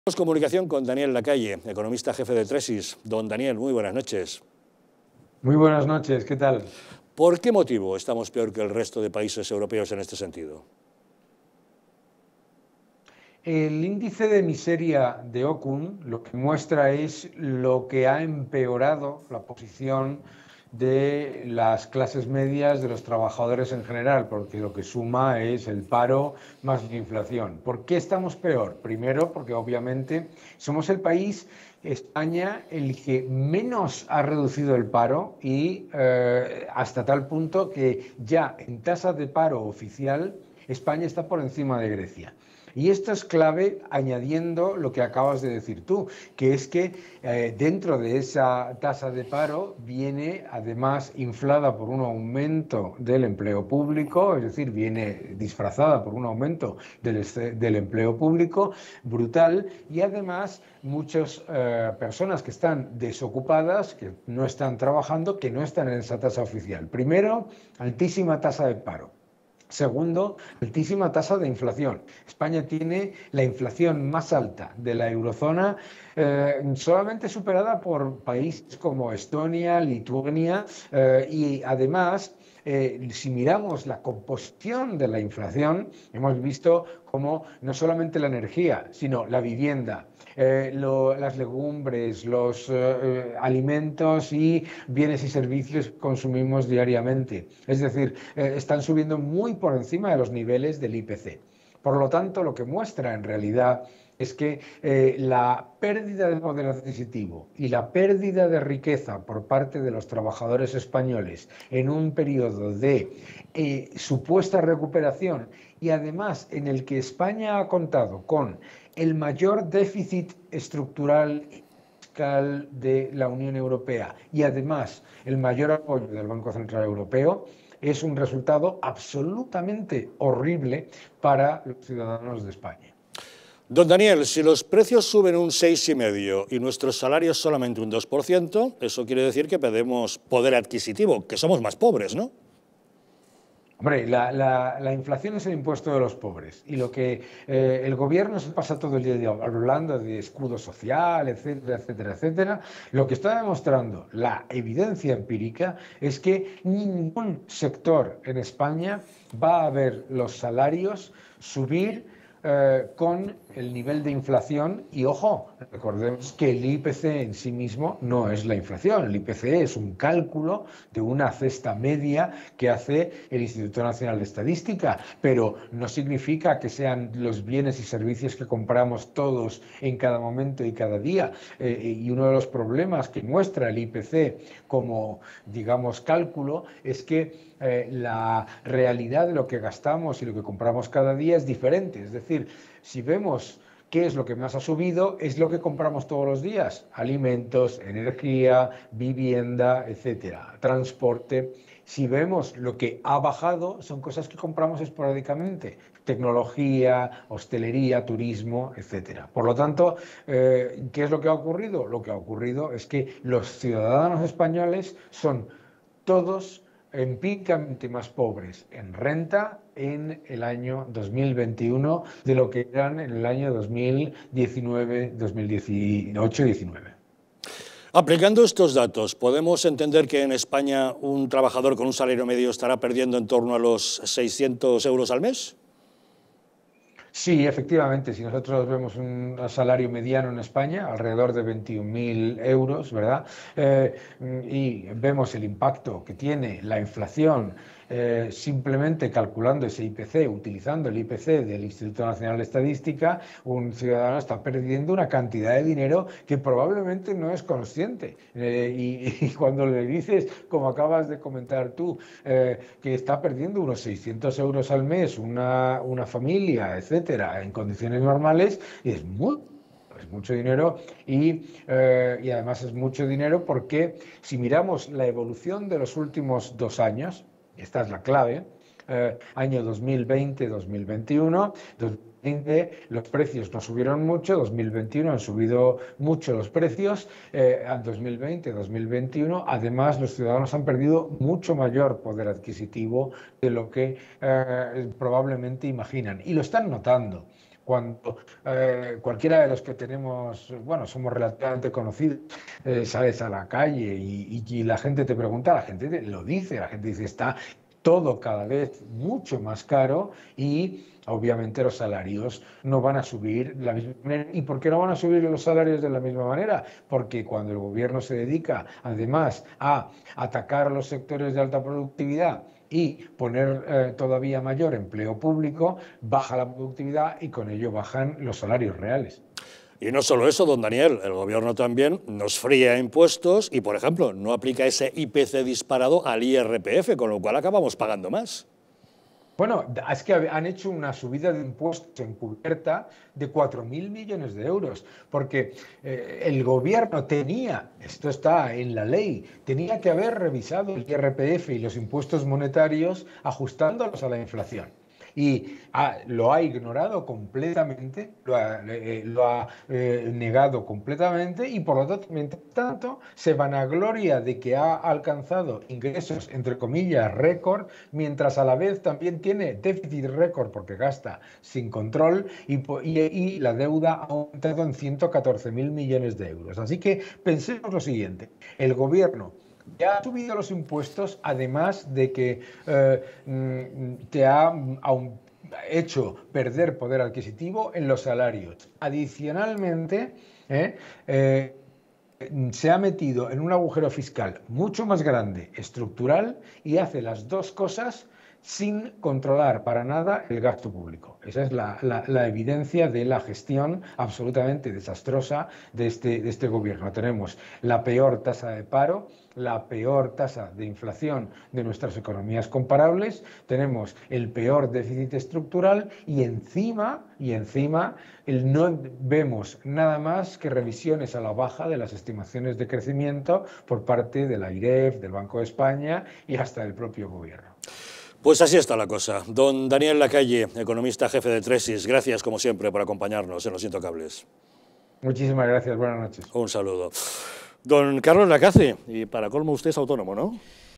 Tenemos comunicación con Daniel Lacalle, economista jefe de Tresis. Don Daniel, muy buenas noches. Muy buenas noches, ¿qué tal? ¿Por qué motivo estamos peor que el resto de países europeos en este sentido? El índice de miseria de Okun lo que muestra es lo que ha empeorado la posición de las clases medias, de los trabajadores en general, porque lo que suma es el paro más la inflación. ¿Por qué estamos peor? Primero, porque obviamente somos el país, España, el que menos ha reducido el paro y hasta tal punto que ya en tasa de paro oficial España está por encima de Grecia. Y esto es clave añadiendo lo que acabas de decir tú, que es que dentro de esa tasa de paro viene además inflada por un aumento del empleo público, es decir, viene disfrazada por un aumento del empleo público brutal y además muchas personas que están desocupadas, que no están trabajando, que no están en esa tasa oficial. Primero, altísima tasa de paro. Segundo, altísima tasa de inflación. España tiene la inflación más alta de la eurozona, solamente superada por países como Estonia, Lituania, y además, si miramos la composición de la inflación, hemos visto cómo no solamente la energía, sino la vivienda, las legumbres, los alimentos y bienes y servicios que consumimos diariamente. Es decir, están subiendo muy por encima de los niveles del IPC. Por lo tanto, lo que muestra en realidad es que la pérdida de poder adquisitivo y la pérdida de riqueza por parte de los trabajadores españoles en un periodo de supuesta recuperación y además en el que España ha contado con el mayor déficit estructural fiscal de la Unión Europea y además el mayor apoyo del Banco Central Europeo, es un resultado absolutamente horrible para los ciudadanos de España. Don Daniel, si los precios suben un 6,5% y nuestros salarios solamente un 2%, eso quiere decir que perdemos poder adquisitivo, que somos más pobres, ¿no? Hombre, la inflación es el impuesto de los pobres y lo que el gobierno se pasa todo el día hablando de escudo social, etcétera, etcétera, etcétera, lo que está demostrando la evidencia empírica es que ningún sector en España va a ver los salarios subir con el nivel de inflación y, ojo, recordemos que el IPC en sí mismo no es la inflación, el IPC es un cálculo de una cesta media que hace el Instituto Nacional de Estadística, pero no significa que sean los bienes y servicios que compramos todos en cada momento y cada día. Y uno de los problemas que muestra el IPC como, digamos, cálculo es que la realidad de lo que gastamos y lo que compramos cada día es diferente. Es decir, si vemos qué es lo que más ha subido, es lo que compramos todos los días: alimentos, energía, vivienda, etcétera, transporte. Si vemos lo que ha bajado, son cosas que compramos esporádicamente: tecnología, hostelería, turismo, etcétera. Por lo tanto, ¿qué es lo que ha ocurrido? Lo que ha ocurrido es que los ciudadanos españoles son todos empíricamente más pobres en renta en el año 2021 de lo que eran en el año 2019, 2018-19. Aplicando estos datos, ¿podemos entender que en España un trabajador con un salario medio estará perdiendo en torno a los 600 euros al mes? Sí, efectivamente, si nosotros vemos un salario mediano en España, alrededor de 21.000 euros, ¿verdad? Y vemos el impacto que tiene la inflación simplemente calculando ese IPC, utilizando el IPC del Instituto Nacional de Estadística, un ciudadano está perdiendo una cantidad de dinero que probablemente no es consciente. Y cuando le dices, como acabas de comentar tú, que está perdiendo unos 600 euros al mes una familia, etcétera, en condiciones normales, es mucho dinero y además es mucho dinero porque si miramos la evolución de los últimos 2 años, esta es la clave, año 2020-2021, 2020 los precios no subieron mucho, 2021 han subido mucho los precios, en 2020-2021 además los ciudadanos han perdido mucho mayor poder adquisitivo de lo que probablemente imaginan y lo están notando. Cuando cualquiera de los que tenemos, bueno, somos relativamente conocidos, sales a la calle y la gente te pregunta, la gente lo dice, la gente dice, está todo cada vez mucho más caro y obviamente los salarios no van a subir de la misma manera. ¿Y por qué no van a subir los salarios de la misma manera? Porque cuando el gobierno se dedica además a atacar los sectores de alta productividad y poner todavía mayor empleo público, baja la productividad y con ello bajan los salarios reales. Y no solo eso, don Daniel, el gobierno también nos fría impuestos y, por ejemplo, no aplica ese IPC disparado al IRPF, con lo cual acabamos pagando más. Bueno, es que han hecho una subida de impuestos encubierta de 4.000 millones de euros, porque el gobierno tenía, esto está en la ley, tenía que haber revisado el IRPF y los impuestos monetarios ajustándolos a la inflación. Y lo ha ignorado completamente, lo ha negado completamente y por lo tanto se vanagloria de que ha alcanzado ingresos, entre comillas, récord, mientras a la vez también tiene déficit récord porque gasta sin control y la deuda ha aumentado en 114.000 millones de euros. Así que pensemos lo siguiente, el gobierno ya ha subido los impuestos, además de que te ha hecho perder poder adquisitivo en los salarios. Adicionalmente, se ha metido en un agujero fiscal mucho más grande, estructural, y hace las dos cosas sin controlar para nada el gasto público. Esa es la evidencia de la gestión absolutamente desastrosa de este gobierno. Tenemos la peor tasa de paro, la peor tasa de inflación de nuestras economías comparables, tenemos el peor déficit estructural y encima no vemos nada más que revisiones a la baja de las estimaciones de crecimiento por parte de la AIREF, del Banco de España y hasta del propio gobierno. Pues así está la cosa. Don Daniel Lacalle, economista jefe de Tresis, gracias como siempre por acompañarnos en Los Intocables. Muchísimas gracias, buenas noches. Un saludo. Don Carlos Lacaze, y para colmo usted es autónomo, ¿no?